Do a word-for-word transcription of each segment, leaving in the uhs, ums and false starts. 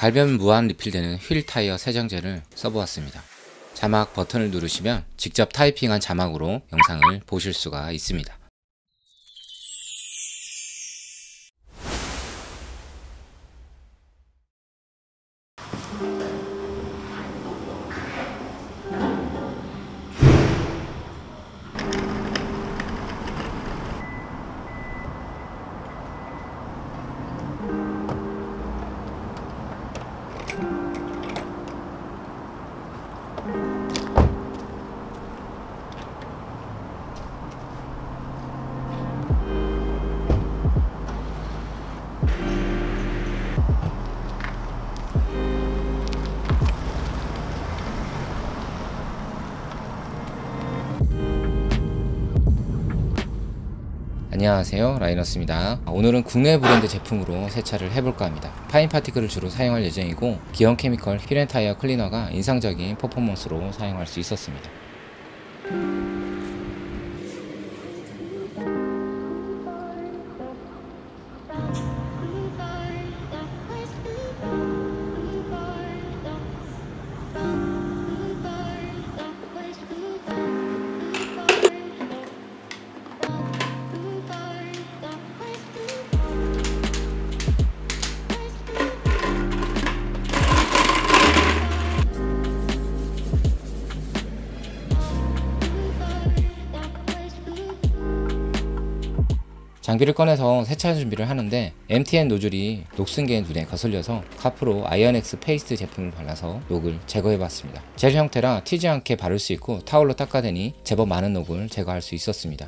갈면 무한 리필되는 휠 타이어 세정제를 써보았습니다. 자막 버튼을 누르시면 직접 타이핑한 자막으로 영상을 보실 수가 있습니다. 안녕하세요, 라이너스입니다. 오늘은 국내 브랜드 제품으로 세차를 해볼까 합니다. 파인 파티클을 주로 사용할 예정이고 기원 케미컬 휠 앤 타이어 클리너가 인상적인 퍼포먼스로 사용할 수 있었습니다. 장비를 꺼내서 세차 준비를 하는데 엠티엔 노즐이 녹슨게 눈에 거슬려서 카프로 아이언엑스 페이스트 제품을 발라서 녹을 제거해 봤습니다. 젤 형태라 튀지 않게 바를 수 있고 타올로 닦아대니 제법 많은 녹을 제거할 수 있었습니다.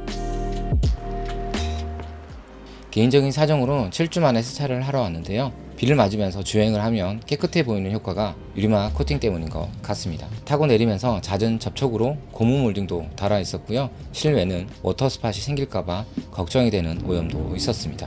개인적인 사정으로 칠 주 만에 세차를 하러 왔는데요. 비를 맞으면서 주행을 하면 깨끗해 보이는 효과가 유리막 코팅 때문인 것 같습니다. 타고 내리면서 잦은 접촉으로 고무 몰딩도 닳아 있었고요. 실외는 워터 스팟이 생길까봐 걱정이 되는 오염도 있었습니다.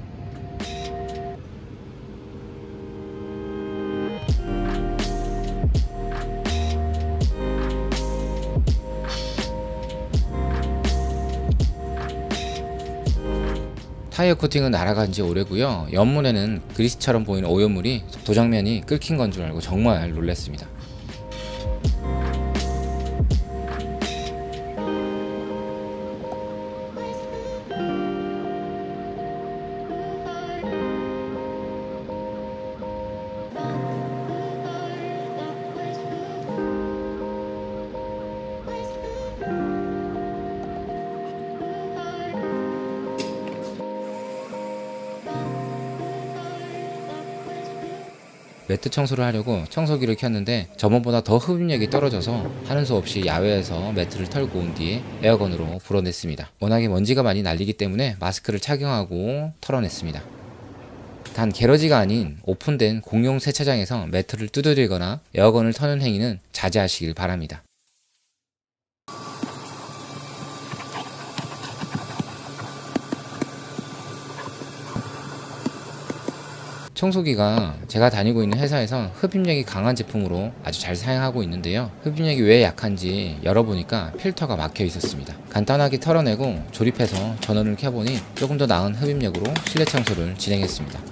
타이어 코팅은 날아간 지 오래고요. 옆문에는 그리스처럼 보이는 오염물이 도장면이 끓긴 건 줄 알고 정말 놀랐습니다. 매트 청소를 하려고 청소기를 켰는데 저번보다 더 흡입력이 떨어져서 하는 수 없이 야외에서 매트를 털고 온 뒤에 에어건으로 불어냈습니다. 워낙에 먼지가 많이 날리기 때문에 마스크를 착용하고 털어냈습니다. 단 게러지가 아닌 오픈된 공용 세차장에서 매트를 두드리거나 에어건을 터는 행위는 자제하시길 바랍니다. 청소기가 제가 다니고 있는 회사에서 흡입력이 강한 제품으로 아주 잘 사용하고 있는데요. 흡입력이 왜 약한지 열어보니까 필터가 막혀 있었습니다. 간단하게 털어내고 조립해서 전원을 켜보니 조금 더 나은 흡입력으로 실내 청소를 진행했습니다.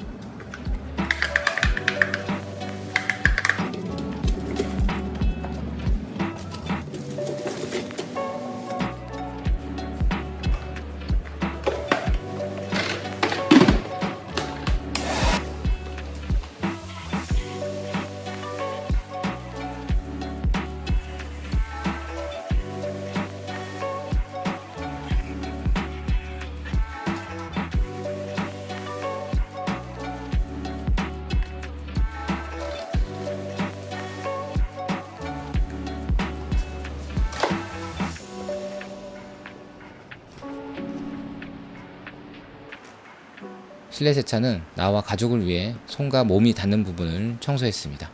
실내 세차는 나와 가족을 위해 손과 몸이 닿는 부분을 청소했습니다.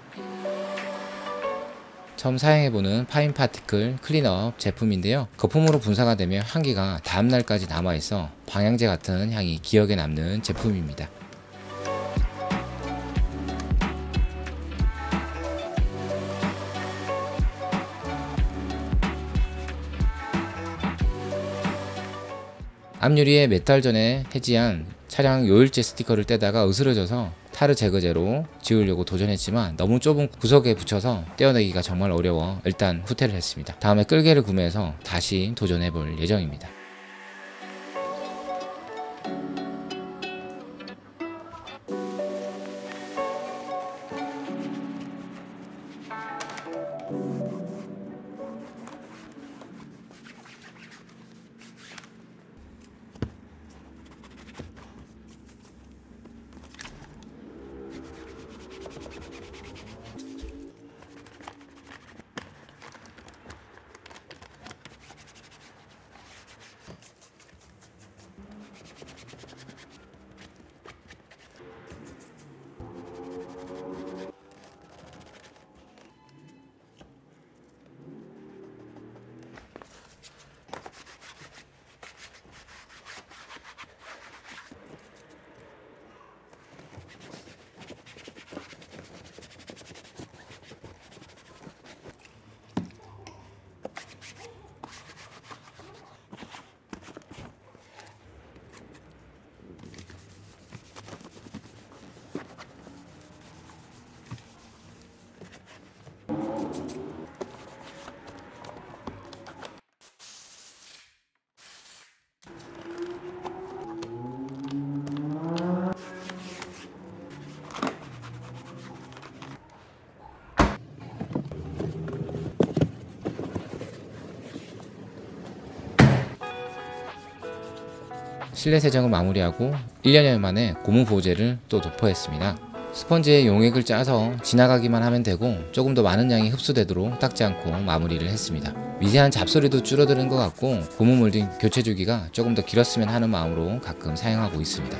처음 사용해보는 파인 파티클 클린업 제품인데요. 거품으로 분사가 되면 향기가 다음날까지 남아있어 방향제 같은 향이 기억에 남는 제품입니다. 앞유리에 몇 달 전에 해지한 차량 요일제 스티커를 떼다가 으스러져서 타르 제거제로 지우려고 도전했지만 너무 좁은 구석에 붙여서 떼어내기가 정말 어려워 일단 후퇴를 했습니다. 다음에 끌개를 구매해서 다시 도전해볼 예정입니다. 실내 세정을 마무리하고 일 년여 만에 고무 보호제를 또 도포했습니다. 스펀지에 용액을 짜서 지나가기만 하면 되고 조금 더 많은 양이 흡수되도록 닦지 않고 마무리를 했습니다. 미세한 잡소리도 줄어드는 것 같고 고무 몰딩 교체 주기가 조금 더 길었으면 하는 마음으로 가끔 사용하고 있습니다.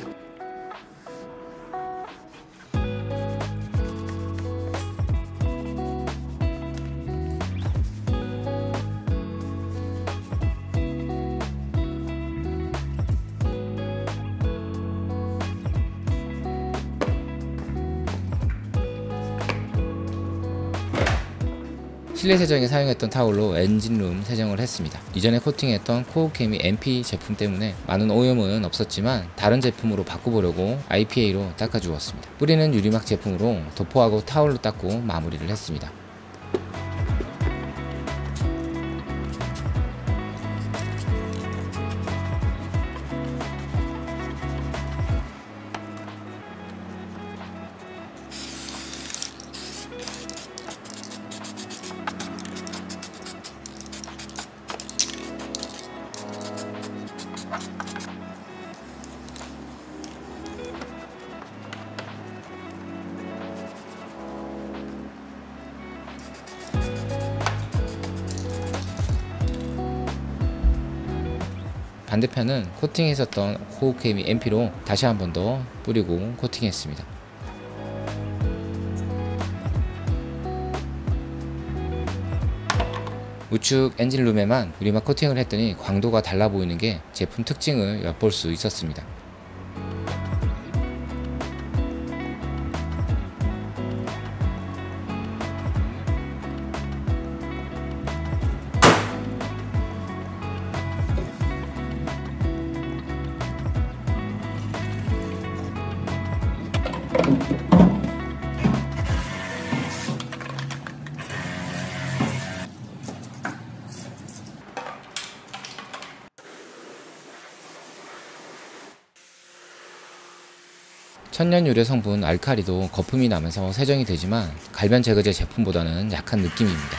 실내 세정에 사용했던 타올로 엔진룸 세정을 했습니다. 이전에 코팅했던 코어케미 엠피 제품 때문에 많은 오염은 없었지만 다른 제품으로 바꿔보려고 아이피에이로 닦아주었습니다. 뿌리는 유리막 제품으로 도포하고 타올로 닦고 마무리를 했습니다. 반대편은 코팅했었던 코어케미 엠피로 다시 한 번 더 뿌리고 코팅했습니다. 우측 엔진룸에만 유리막 코팅을 했더니 광도가 달라 보이는 게 제품 특징을 엿볼 수 있었습니다. 천연 유래 성분 알칼리도 거품이 나면서 세정이 되지만 갈변 제거제 제품보다는 약한 느낌입니다.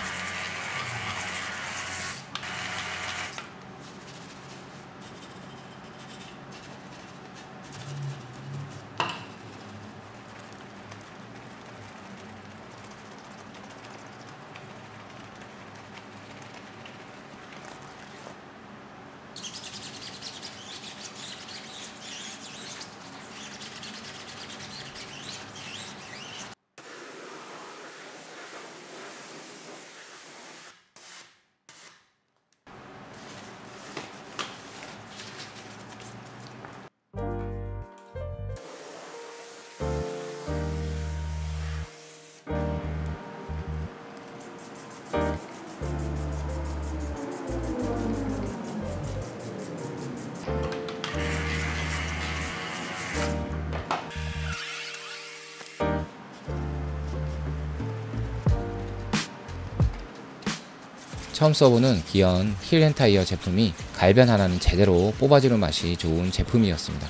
처음 써보는 기어 힐앤타이어 제품이 갈변 하나는 제대로 뽑아주는 맛이 좋은 제품이었습니다.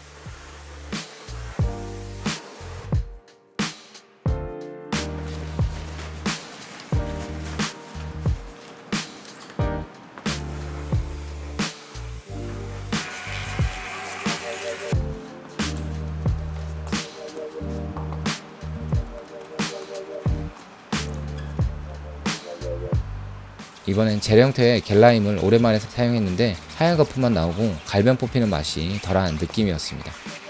이번엔 젤 형태의 겔라임을 오랜만에 사용했는데 하얀 거품만 나오고 갈변 뽑히는 맛이 덜한 느낌이었습니다.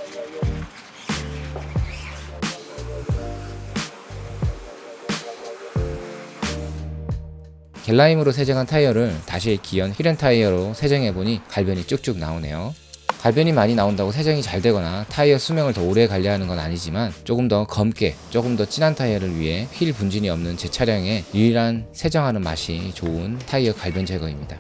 겔라임으로 세정한 타이어를 다시 기어 힐앤타이어로 세정해보니 갈변이 쭉쭉 나오네요. 갈변이 많이 나온다고 세정이 잘 되거나 타이어 수명을 더 오래 관리하는 건 아니지만 조금 더 검게 조금 더 진한 타이어를 위해 휠 분진이 없는 제 차량에 유일한 세정하는 맛이 좋은 타이어 갈변 제거입니다.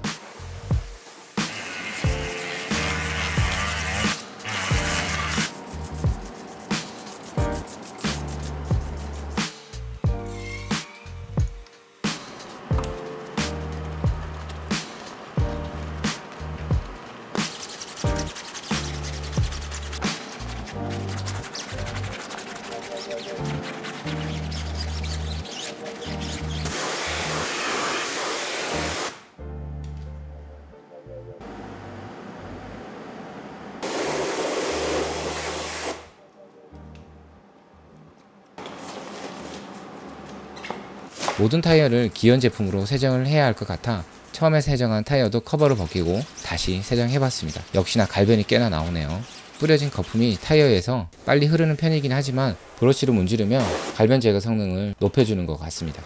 모든 타이어를 기어 제품으로 세정을 해야 할 것 같아 처음에 세정한 타이어도 커버를 벗기고 다시 세정해봤습니다. 역시나 갈변이 꽤나 나오네요. 뿌려진 거품이 타이어에서 빨리 흐르는 편이긴 하지만 브러쉬로 문지르며 갈변 제거 성능을 높여주는 것 같습니다.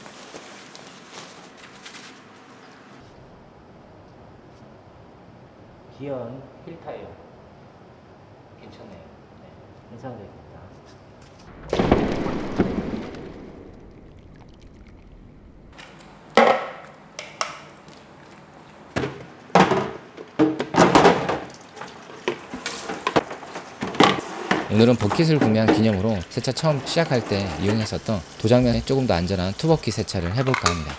기어 힐 타이어 괜찮네요. 네, 인상적입니다. 오늘은 버킷을 구매한 기념으로 세차 처음 시작할 때 이용했었던 도장면에 조금 더 안전한 투버킷 세차를 해볼까 합니다.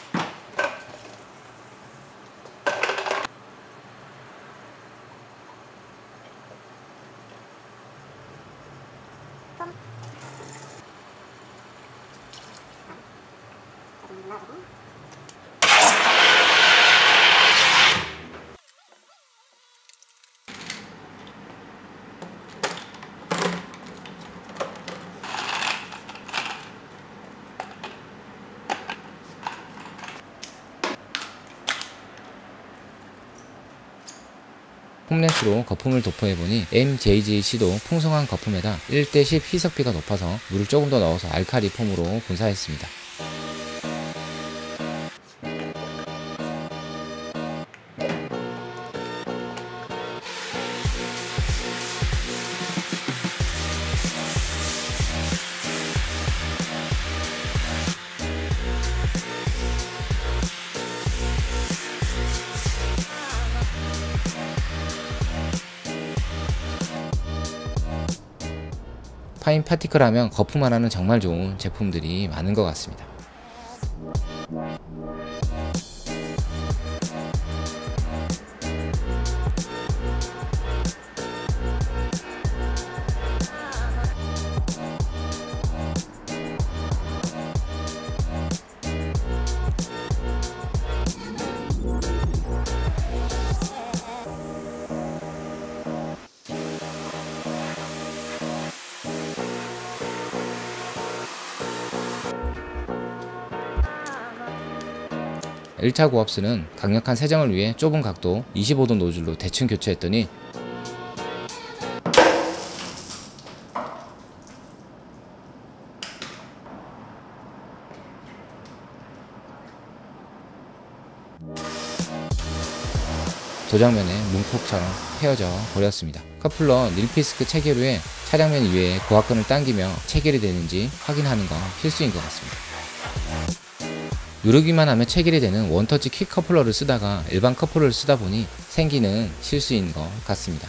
폼렌스로 거품을 도포해보니 엠제이지씨도 풍성한 거품에다 일 대 십 희석비가 높아서 물을 조금 더 넣어서 알칼리 폼으로 분사했습니다. 파인 파티클 하면 거품 하나는 정말 좋은 제품들이 많은 것 같습니다. 일 차 고압수는 강력한 세정을 위해 좁은 각도 이십오 도 노즐로 대충 교체했더니 도장면에 문콕처럼 헤어져 버렸습니다. 커플러 닐피스크 체결 후에 차량면 위에 고압근을 당기며 체결이 되는지 확인하는 건 필수인 것 같습니다. 누르기만 하면 체결이 되는 원터치 킥 커플러를 쓰다가 일반 커플러를 쓰다 보니 생기는 실수인 것 같습니다.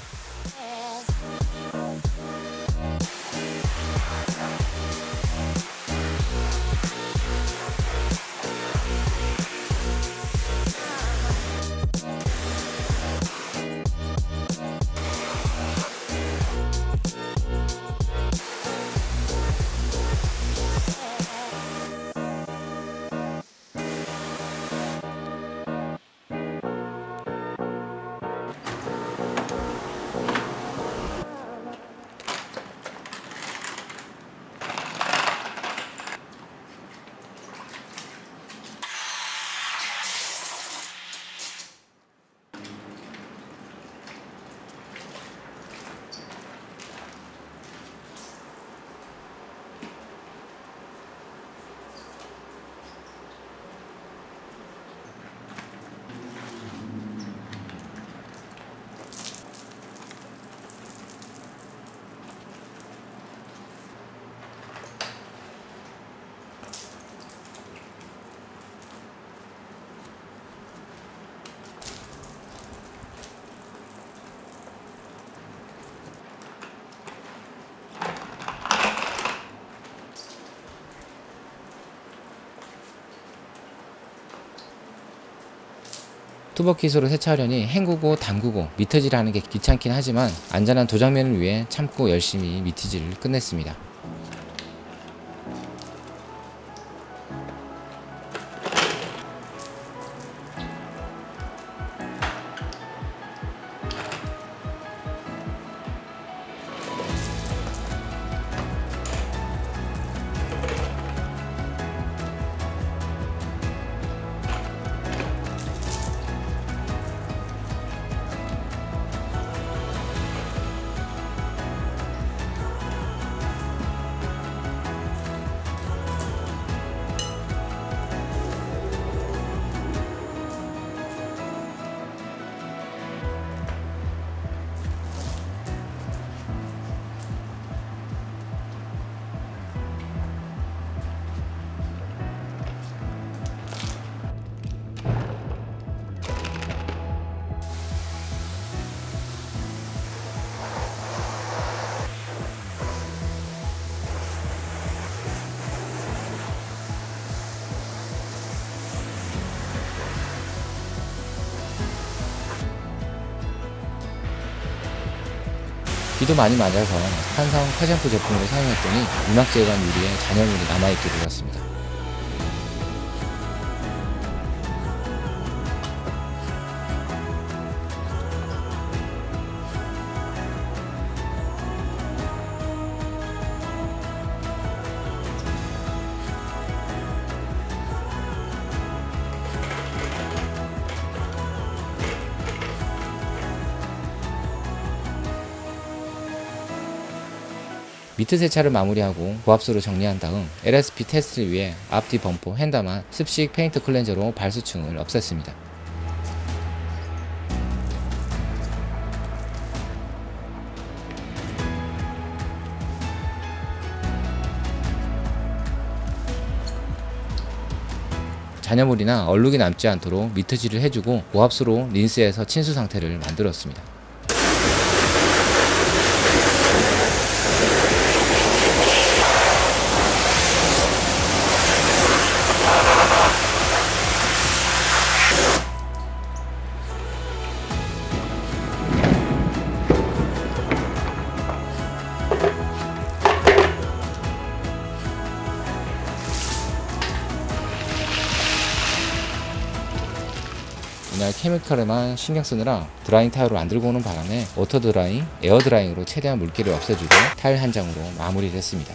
투버킷으로 세차하려니 헹구고 담그고 미트질을 하는 게 귀찮긴 하지만 안전한 도장면을 위해 참고 열심히 미트질을 끝냈습니다. 비도 많이 맞아서 한성 화장품 제품으로 사용했더니 유막재간 유리에 잔여물이 남아있게 되었습니다. 미트 세차를 마무리하고 고압수로 정리한 다음 엘에스피 테스트를 위해 앞뒤 범퍼 핸다만 습식 페인트 클렌저로 발수층을 없앴습니다. 잔여물이나 얼룩이 남지 않도록 미트질을 해주고 고압수로 린스해서 친수 상태를 만들었습니다. 이날 케미컬에만 신경 쓰느라 드라잉 타일로 안 들고 오는 바람에 워터 드라잉, 에어 드라잉으로 최대한 물기를 없애주고 타일 한 장으로 마무리를 했습니다.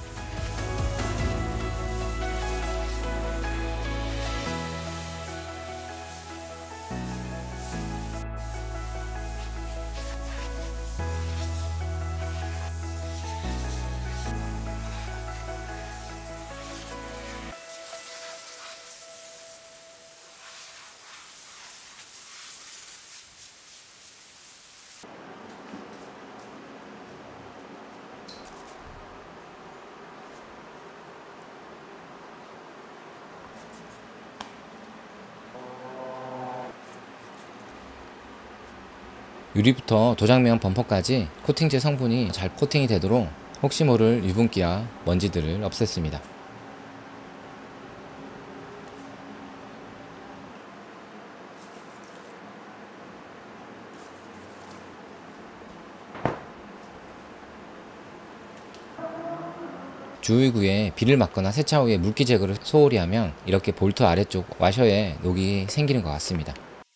유리부터 도장면 범퍼까지 코팅제 성분이 잘 코팅이 되도록 혹시 모를 유분기와 먼지들을 없앴습니다. 주의구에 비를 맞거나 세차 후에 물기 제거를 소홀히 하면 이렇게 볼트 아래쪽 와셔에 녹이 생기는 것 같습니다.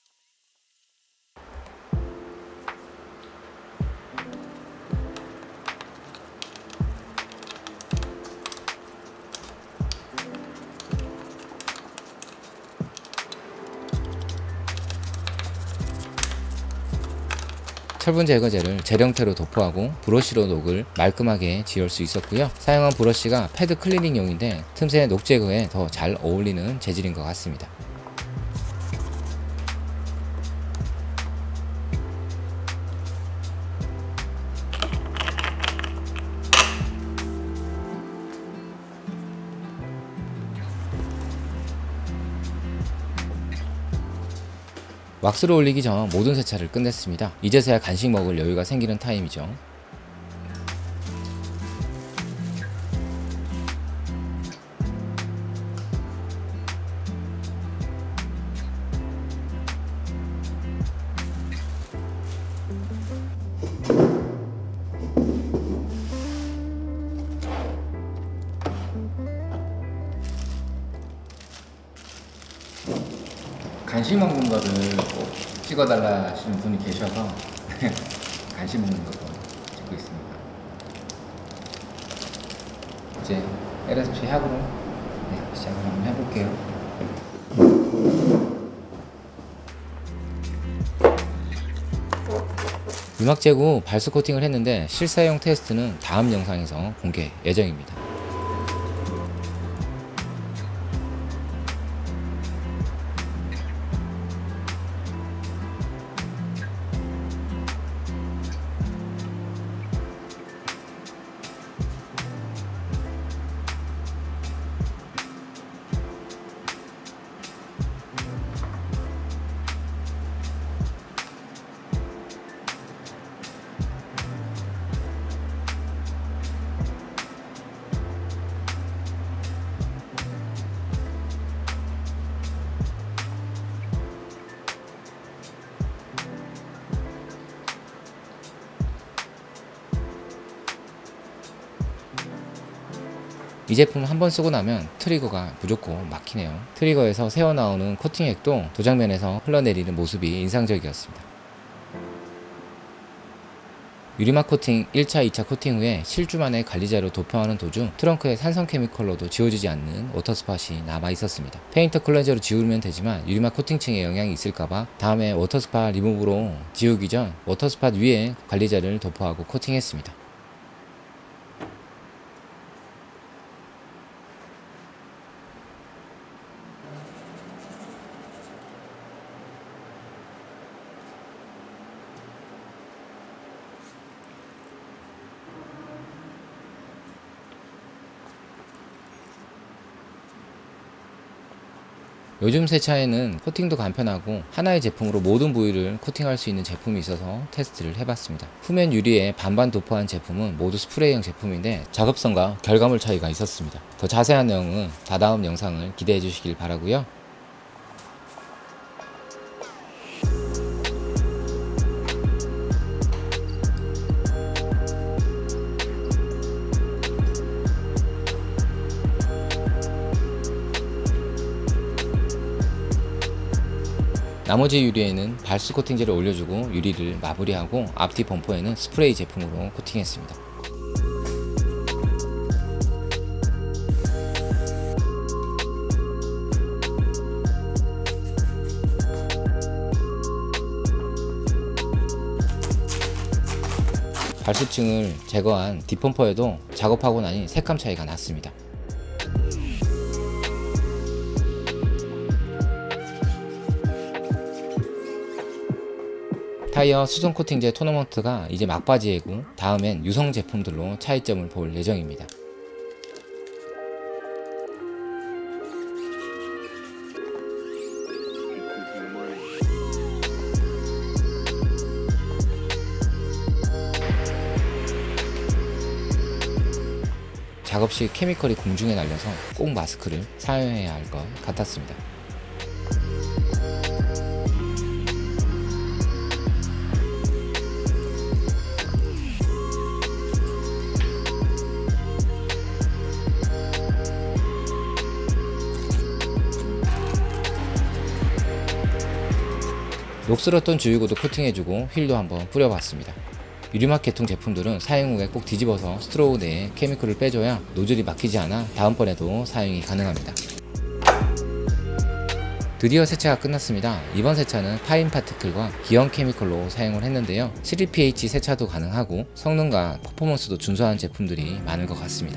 철분 제거제를 젤 형태로 도포하고 브러쉬로 녹을 말끔하게 지울 수 있었고요. 사용한 브러쉬가 패드 클리닝용인데 틈새 녹 제거에 더 잘 어울리는 재질인 것 같습니다. 왁스를 올리기 전 모든 세차를 끝냈습니다. 이제서야 간식 먹을 여유가 생기는 타임이죠. 간식 먹는 거를 꼭 찍어달라 하시는 분이 계셔서 간식 먹는 것도 찍고 있습니다. 이제 엘에스피 하부로 네, 시작을 한번 해볼게요. 유막 제구 발수 코팅을 했는데 실사용 테스트는 다음 영상에서 공개 예정입니다. 이 제품 한번 쓰고 나면 트리거가 무조건 막히네요. 트리거에서 새어나오는 코팅액도 도장면에서 흘러내리는 모습이 인상적이었습니다. 유리막 코팅 일 차, 이 차 코팅 후에 실주만에 관리자로 도포하는 도중 트렁크에 산성 케미컬로도 지워지지 않는 워터스팟이 남아 있었습니다. 페인터 클렌저로 지우면 되지만 유리막 코팅층에 영향이 있을까봐 다음에 워터스팟 리무브로 지우기 전 워터스팟 위에 관리자를 도포하고 코팅했습니다. 요즘 새 차에는 코팅도 간편하고 하나의 제품으로 모든 부위를 코팅할 수 있는 제품이 있어서 테스트를 해봤습니다. 후면 유리에 반반 도포한 제품은 모두 스프레이형 제품인데 작업성과 결과물 차이가 있었습니다. 더 자세한 내용은 다다음 영상을 기대해 주시길 바라고요. 나머지 유리에는 발수 코팅제를 올려주고 유리를 마무리하고 앞뒤 범퍼에는 스프레이 제품으로 코팅했습니다. 발수층을 제거한 뒷범퍼에도 작업하고 나니 색감 차이가 났습니다. 타이어 수성 코팅제 토너먼트가 이제 막바지이고 다음엔 유성 제품들로 차이점을 볼 예정입니다. 작업 시 케미컬이 공중에 날려서 꼭 마스크를 사용해야 할 것 같았습니다. 녹슬었던 주유구도 코팅해주고 휠도 한번 뿌려봤습니다. 유리막 계통 제품들은 사용 후에 꼭 뒤집어서 스트로우 내에 케미컬을 빼줘야 노즐이 막히지 않아 다음번에도 사용이 가능합니다. 드디어 세차가 끝났습니다. 이번 세차는 파인 파티클과 기형 케미컬로 사용을 했는데요. 쓰리 피에이치 세차도 가능하고 성능과 퍼포먼스도 준수한 제품들이 많을 것 같습니다.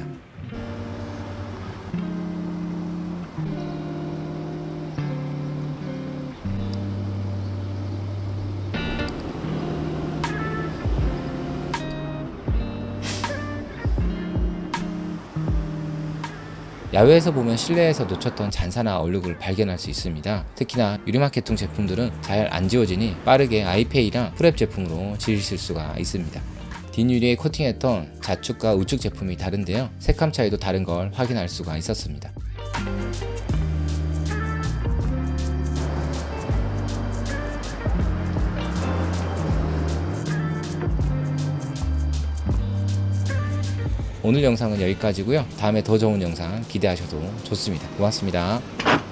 야외에서 보면 실내에서 놓쳤던 잔사나 얼룩을 발견할 수 있습니다. 특히나 유리막 계통 제품들은 잘 안 지워지니 빠르게 아이페이랑 프랩 제품으로 지우실 수가 있습니다. 뒷유리에 코팅했던 좌측과 우측 제품이 다른데요. 색감 차이도 다른 걸 확인할 수가 있었습니다. 오늘 영상은 여기까지고요. 다음에 더 좋은 영상 기대하셔도 좋습니다. 고맙습니다.